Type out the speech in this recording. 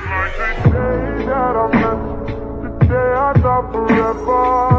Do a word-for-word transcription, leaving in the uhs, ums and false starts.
Day that I met, the day I thought forever.